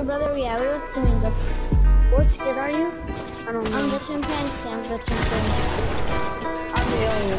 brother, yeah, we were teaming up. What skin are you? I don't know. I'm the chimpanzee, I'm the chimpanzee. I'm the alien.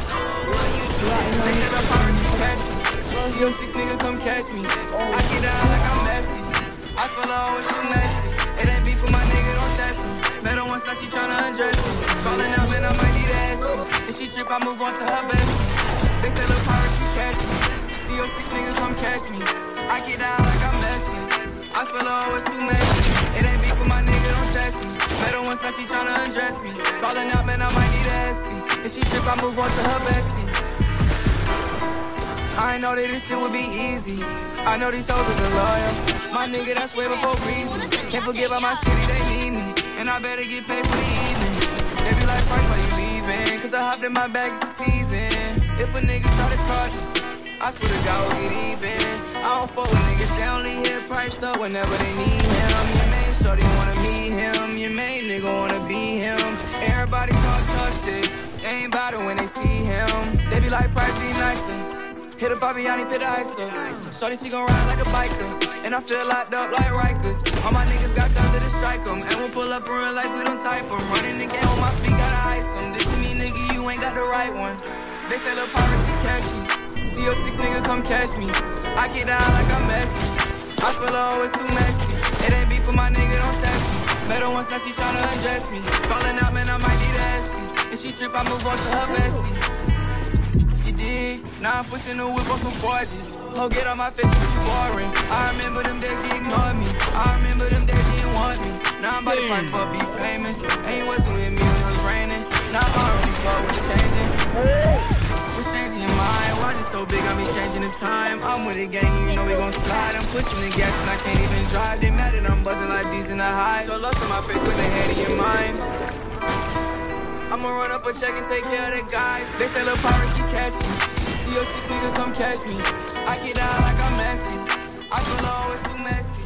Yo, 6 nigga, come catch me. I get down like I'm messy. I spell always too messy. It ain't beef with my nigga, don't test me. Met her once, now she tryna undress me. Calling out, man, I might need an ass. If she trip, I move on to her bestie. They say, look, pirates, you catch me. CO6 nigga, come catch me. I get down like I'm messy. I spell always too messy. It ain't beef with my nigga, don't test me. Met her once, now she tryna undress me. Calling out, man, I might need an ass. If she trip, I move on to her bestie. I know that this shit would be easy. I know these hoes is a lawyer. My nigga, that's way before reason. Can't forget about my city, they need me. And I better get paid for the evening. They be like, first, why you leaving? Cause I hopped in my bag, it's the season. If a nigga try to cross me, I swear to God, we'll get even. I don't fuck with niggas, they only hit price up whenever they need him. Your main shorty wanna meet him. Your main nigga wanna be him. Everybody talk tough shit. They ain't bout it when they see him. They be like, price be nicer. Hit a Barbiani, pit the ice up. Shorty, she gon' ride like a biker. And I feel locked up like Rikers. All my niggas got thunder to strike them. And we'll pull up in real life, we don't type them. Running the game on my feet, gotta ice them. This me, nigga, you ain't got the right one. They say the pirates, he catch me. CO6 nigga, come catch me. I get down like I'm messy. I feel always too messy. It ain't beef with my nigga, don't test me. Met her once, now she tryna undress me. Calling out, man, I might need an ass. If she trip, I move on to her bestie. Now I'm pushing the whip on some forges. Ho, get on my face, it's boring. I remember them days she ignored me. I remember them days she didn't want me. Now I'm about to pipe up, be famous. And you wasn't with me when it was raining. Now I'm already slow with the changing. What's changing your mind? Why just so big, I be changing the time. I'm with the gang, you know we gon' slide. I'm pushing the gas and I can't even drive. They mad that I'm buzzing like bees in the high. So lost in my face with the head in your mind. I'ma run up a check and take care of the guys. They say the pirates, you catch me. CO6 nigga, come catch me. I get down like I'm messy. I feel always too messy.